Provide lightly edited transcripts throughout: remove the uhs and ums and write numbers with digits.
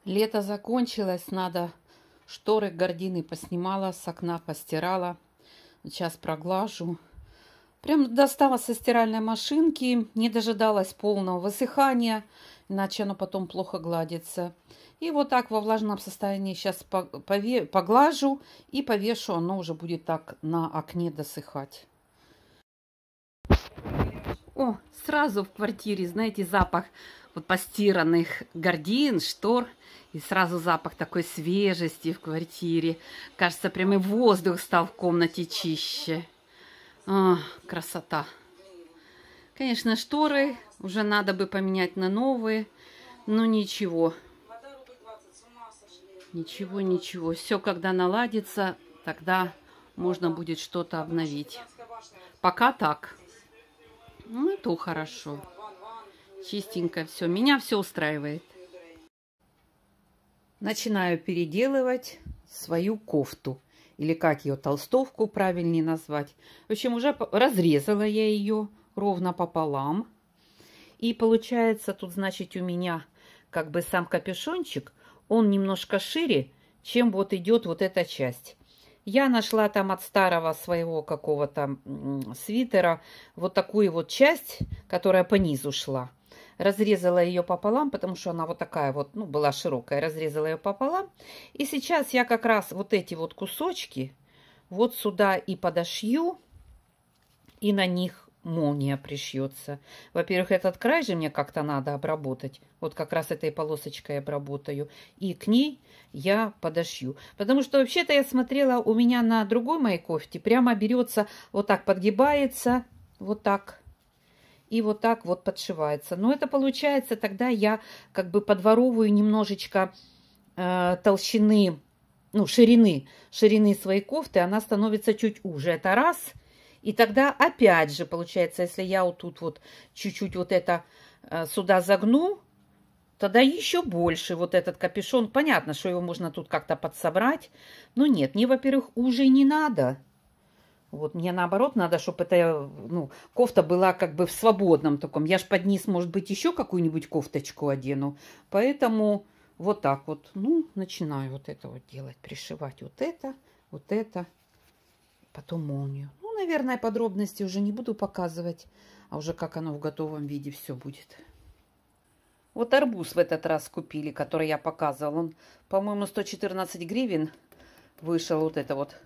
Лето закончилось, надо шторы, гардины поснимала, с окна постирала. Сейчас проглажу. Прям достала со стиральной машинки, не дожидалась полного высыхания, иначе оно потом плохо гладится. И вот так во влажном состоянии сейчас поглажу и повешу, оно уже будет так на окне досыхать. О, сразу в квартире, знаете, запах вот постиранных гардин, штор. И сразу запах такой свежести в квартире. Кажется, прям и воздух стал в комнате чище. Красота. Конечно, шторы уже надо бы поменять на новые. Но ничего. Ничего. Все, когда наладится, тогда можно будет что-то обновить. Пока так. Ну, это хорошо. Чистенько все. Меня все устраивает. Начинаю переделывать свою кофту. Или как ее, толстовку правильнее назвать. В общем, уже разрезала я ее ровно пополам. И получается, тут, значит, у меня как бы сам капюшончик, он немножко шире, чем вот идет вот эта часть. Я нашла там от старого своего какого-то свитера вот такую вот часть, которая по низу шла. Разрезала ее пополам, потому что она вот такая вот, ну, была широкая. Разрезала ее пополам. И сейчас я как раз вот эти вот кусочки вот сюда и подошью, и на них молния пришьется. Во-первых, этот край же мне как-то надо обработать. Вот как раз этой полосочкой обработаю. И к ней я подошью. Потому что вообще-то я смотрела, у меня на другой моей кофте прямо берется, вот так подгибается, вот так. И вот так вот подшивается. Но это получается, тогда я как бы подворовываю немножечко толщины, ну, ширины своей кофты. Она становится чуть уже. Это раз. И тогда опять же, получается, если я вот тут вот чуть-чуть вот это сюда загну, тогда еще больше вот этот капюшон. Понятно, что его можно тут как-то подсобрать. Но нет, мне, во-первых, уже не надо. Вот мне наоборот надо, чтобы эта, ну, кофта была как бы в свободном таком. Я ж под низ, может быть, еще какую-нибудь кофточку одену. Поэтому вот так вот, ну, начинаю вот это вот делать, пришивать вот это, потом молнию. Ну, наверное, подробности уже не буду показывать, а уже как оно в готовом виде все будет. Вот арбуз в этот раз купили, который я показывала. Он, по-моему, 114 гривен вышел вот это вот.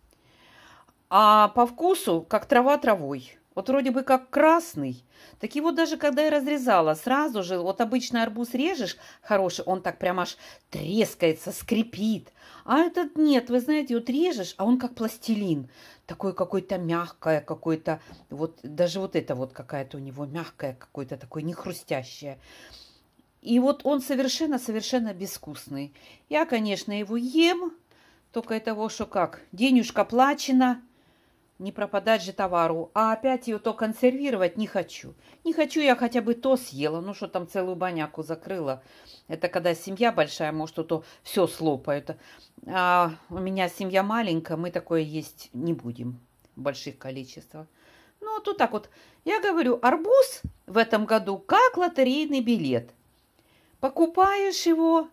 А по вкусу, как трава травой. Вот вроде бы как красный. Так его даже когда я разрезала, сразу же, вот обычный арбуз режешь хороший, он так прям аж трескается, скрипит. А этот нет, вы знаете, вот режешь, а он как пластилин. Такой какой-то мягкое, какой-то, вот даже вот это вот какая-то у него мягкая, какой-то такой не хрустящая. И вот он совершенно безвкусный. Я, конечно, его ем, только и того, что как, денежка плачена. Не пропадать же товару. А опять ее то консервировать не хочу. Не хочу, я хотя бы то съела. Ну, что там целую баняку закрыла. Это когда семья большая, может, то все слопают. А у меня семья маленькая, мы такое есть не будем в больших количествах. Ну, тут так вот. Я говорю, арбуз в этом году как лотерейный билет. Покупаешь его,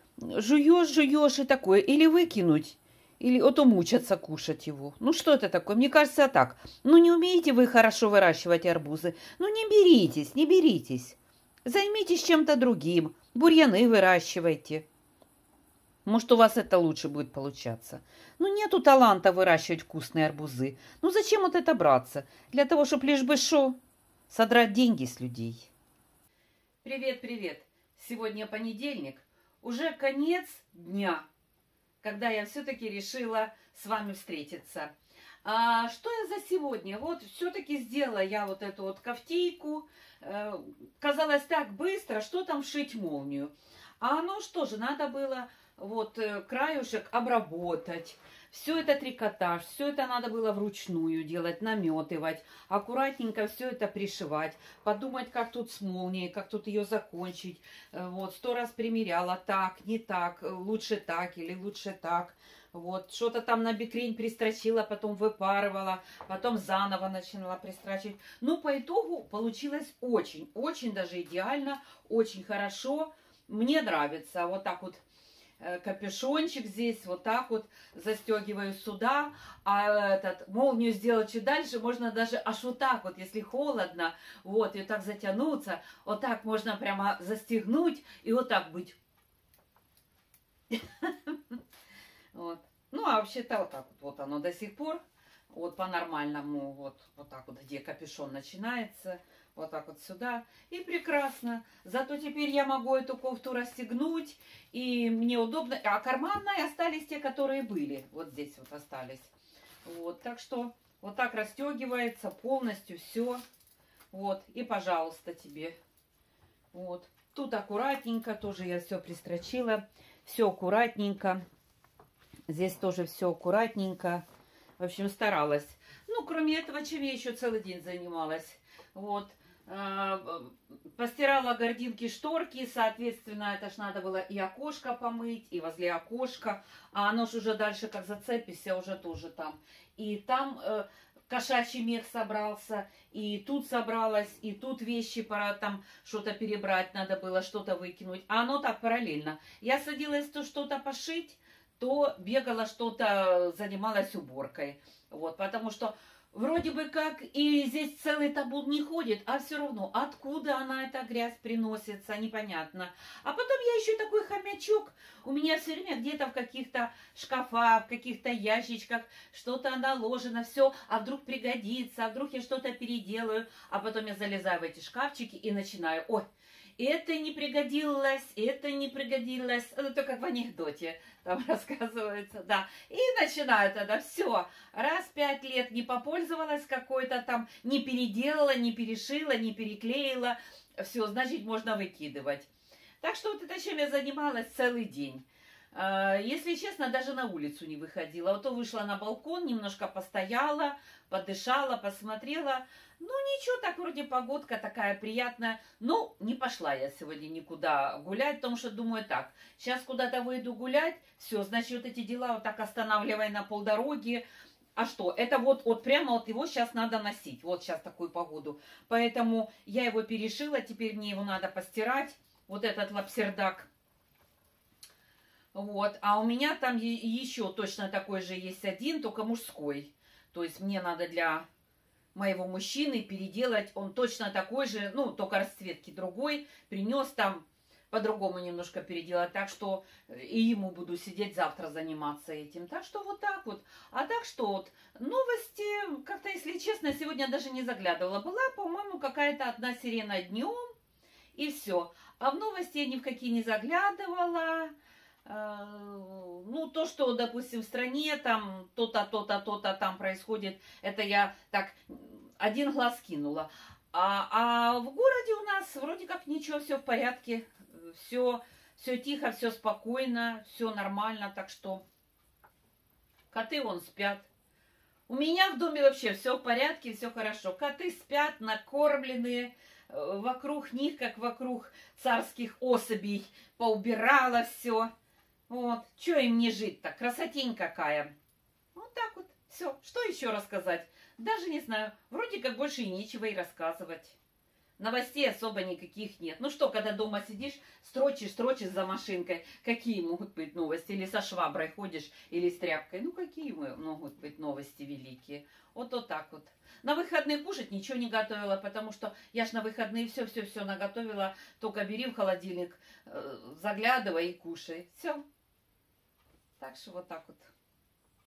жуешь и такое. Или выкинуть. Или вот мучаться кушать его. Ну, что это такое? Мне кажется, так. Ну, не умеете вы хорошо выращивать арбузы. Ну, не беритесь. Займитесь чем-то другим. Бурьяны выращивайте. Может, у вас это лучше будет получаться. Ну, нету таланта выращивать вкусные арбузы. Ну, зачем вот это браться? Для того, чтобы лишь бы шо? Содрать деньги с людей. Привет. Сегодня понедельник. Уже конец дня, когда я все-таки решила с вами встретиться. Что я за сегодня? Вот все-таки сделала я вот эту вот кофтейку. Казалось так быстро, что там вшить молнию. А оно что же, надо было вот краюшек обработать. Все это трикотаж, все это надо было вручную делать, наметывать, аккуратненько все это пришивать, подумать, как тут с молнией, как тут ее закончить. Вот, 100 раз примеряла, так, не так, лучше так или лучше так. Вот, что-то там на бикрень пристрочила, потом выпарывала, потом заново начинала пристрачивать. Ну, по итогу получилось очень даже идеально, очень хорошо. мне нравится. Вот так вот капюшончик здесь, вот так вот застегиваю сюда, а молнию сделать чуть дальше, можно даже аж вот так вот, если холодно, вот, и так затянуться, вот так можно прямо застегнуть и вот так быть. Вот. Ну, а вообще-то вот так вот оно до сих пор, вот по-нормальному, вот так вот, где капюшон начинается, вот так вот сюда, и прекрасно. Зато теперь я могу эту кофту расстегнуть, и мне удобно. А карманные остались те, которые были, вот здесь вот остались. Вот, так что вот так расстегивается полностью все. Вот, и пожалуйста тебе. Вот, тут аккуратненько, тоже я все пристрочила, все аккуратненько. Здесь тоже все аккуратненько. В общем, старалась. Ну, кроме этого, чем я еще целый день занималась. Вот. Постирала гардинки, шторки. Соответственно, это ж надо было и окошко помыть, и возле окошка. А оно ж уже дальше, как зацепишься, уже тоже там. И там кошачий мех собрался, и тут собралась, и тут вещи пора там что-то перебрать надо было, что-то выкинуть. А оно так параллельно. Я садилась то что-то пошить, то бегала что-то, занималась уборкой. Вот, потому что вроде бы как и здесь целый табун не ходит, а все равно откуда она, эта грязь, приносится, непонятно. А потом я еще такой хомячок, у меня все время где-то в каких-то шкафах, в каких-то ящичках что-то наложено, все, а вдруг пригодится, а вдруг я что-то переделаю, а потом я залезаю в эти шкафчики и начинаю, ой, это не пригодилось, это не пригодилось. Это как в анекдоте там рассказывается, да. И начинаю тогда все. Раз 5 лет не попользовалась какой-то там, не переделала, не перешила, не переклеила. Все, значит, можно выкидывать. Так что вот это чем я занималась целый день. Если честно, даже на улицу не выходила. Вот то вышла на балкон, немножко постояла, подышала, посмотрела. Ну, ничего, так вроде погодка такая приятная. Ну, не пошла я сегодня никуда гулять, потому что думаю так, сейчас куда-то выйду гулять, все, значит, вот эти дела вот так останавливая на полдороги. А что, это вот прямо вот его сейчас надо носить, вот сейчас такую погоду. Поэтому я его перешила, теперь мне его надо постирать, вот этот лапсердак. Вот, а у меня там еще точно такой же есть один, только мужской. То есть мне надо для моего мужчины переделать, он точно такой же, ну, только расцветки другой, принес там, по-другому немножко переделать, так что и ему буду сидеть завтра заниматься этим. Так что вот так вот. А так что вот, новости, как-то, если честно, сегодня даже не заглядывала. Была, по-моему, какая-то одна сирена днем, и все. А в новости я ни в какие не заглядывала. Ну, то, что, допустим, в стране там то-то, то-то, то-то там происходит, это я так один глаз кинула. А в городе у нас вроде как ничего, все в порядке, все тихо, все спокойно, все нормально, так что коты вон спят. У меня в доме вообще все в порядке, все хорошо. Коты спят, накормленные, вокруг них, как вокруг царских особей, поубирала все. Вот, что им не жить-то? Красотень какая. Вот так вот. Все. Что еще рассказать? Даже не знаю. Вроде как больше и нечего и рассказывать. Новостей особо никаких нет. Ну что, когда дома сидишь, строчишь за машинкой, какие могут быть новости? Или со шваброй ходишь, или с тряпкой. Ну, какие могут быть новости великие? Вот так вот. На выходные кушать ничего не готовила, потому что я ж на выходные все наготовила. Только бери в холодильник, заглядывай и кушай. Все. Так что вот так вот.